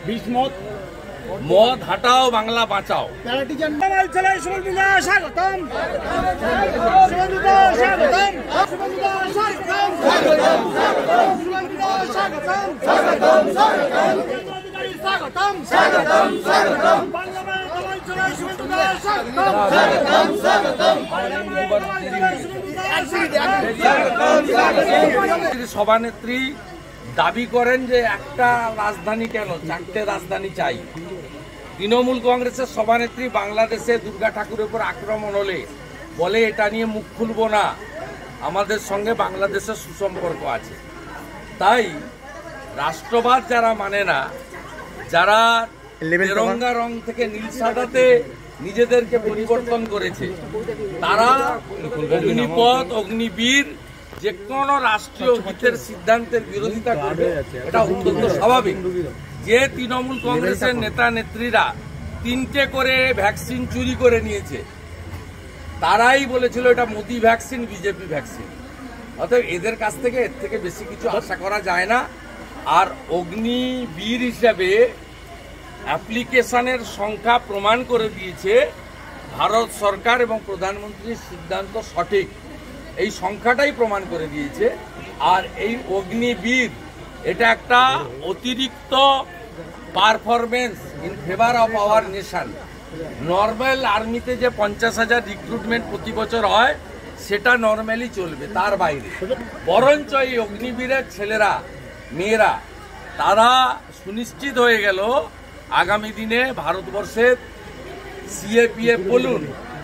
মদ হাটাও, বাংলা বাঁচাও। সভানেত্রী দাবি করেন যে একটা রাজধানী কেন, চারটে রাজধানী চাই। তৃণমূল কংগ্রেসের সভানেত্রী বাংলাদেশে দুর্গা ঠাকুরের উপর আক্রমণ হলে বলে এটা নিয়ে মুখ খুলব না, আমাদের সঙ্গে বাংলাদেশের সুসম্পর্ক আছে। তাই রাষ্ট্রবাদ যারা মানে না, যারা তেরঙ্গা রং থেকে নীল সাদাতে নিজেদেরকে পরিবর্তন করেছে, তারা অগ্নিপথ, অগ্নিবীর যে কোনো রাষ্ট্রীয় হিতের সিদ্ধান্তের বিরোধিতা করবে, এটা অত্যন্ত স্বাভাবিক। যে তৃণমূল কংগ্রেসের নেতা নেত্রীরা 3টে করে ভ্যাকসিন চুরি করে নিয়েছে, তারাই বলেছিল এটা মোদি ভ্যাকসিন, বিজেপি ভ্যাকসিন। অতএব এদের কাছ থেকে এর থেকে বেশি কিছু আশা করা যায় না। আর অগ্নিবীর হিসাবে অ্যাপ্লিকেশনের সংখ্যা প্রমাণ করে দিয়েছে ভারত সরকার এবং প্রধানমন্ত্রীর সিদ্ধান্ত সঠিক, এই সংখ্যাটাই প্রমাণ করে দিয়েছে। আর এই অগ্নিবীর এটা একটা অতিরিক্ত performance in favour of our nation. Normal আর্মিতে যে 50,000 রিক্রুটমেন্ট প্রতি বছর হয়, সেটা নর্মালি চলবে, তার বাইরে। বরঞ্চ এই অগ্নিবীরের ছেলেরা, মেয়েরা, তারা সুনিশ্চিত হয়ে গেল আগামী দিনে ভারতবর্ষের সিএপিএফ বলুন,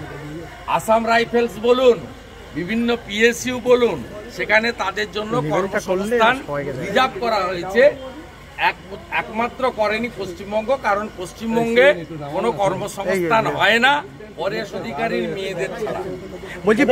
আসাম রাইফেলস বলুন, বিভিন্ন পিএসইউ বলুন, সেখানে তাদের জন্য কর্মসংস্থান রিজার্ভ করা হয়েছে। একমাত্র করেনি পশ্চিমবঙ্গ, কারণ পশ্চিমবঙ্গে কোনো কর্মসংস্থান হয় না পরেশ অধিকারীর মেয়েদের ছাড়া। বলছি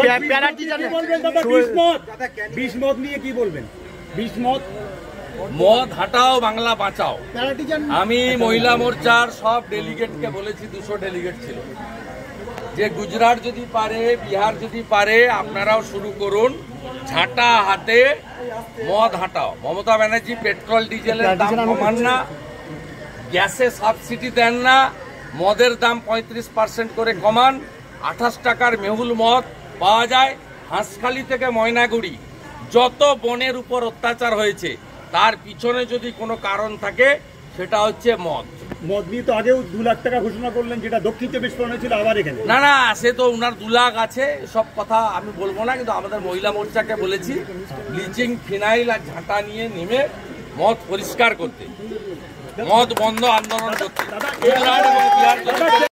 বিসমত নিয়ে কি বলবেন? বিসমত, মদ হাটাও, বাংলা বাঁচাও। আমি মহিলা মোর্চার সব ডেলিগেটকে বলেছি, 200 ডেলিগেট ছিল, যে গুজরাট যদি পারে, বিহার যদি পারে, আপনারাও শুরু করুন। ঝাঁটা হাতে মদ হাটাও। মমতা ব্যানার্জি পেট্রোল ডিজেলের দাম কমান না, গ্যাসে সাবসিডি দেন না, মদের দাম 35% করে কমান। 28 টাকার মেহুল মদ পাওয়া যায়। হাঁসখালি থেকে ময়নাগুড়ি যত বনের উপর অত্যাচার হয়েছে, তার পিছনে যদি কোনো কারণ থাকে, সেটা হচ্ছে মদ। মদ নিয়ে তো আগেও 2 লাখ টাকা ঘোষণা করলেন, যেটা দক্ষিণ চব্বিশ পরগনায় ছিল, আবার এখানে। না, সে তো উনার 2 লাখ আছে, সব কথা আমি বলবো না। কিন্তু আমাদের মহিলা মোর্চাকে বলেছি ব্লিচিং, ফিনাইল আর ঝাঁটা নিয়ে নেমে মদ পরিষ্কার করতে, মদ বন্ধ আন্দোলন করতে।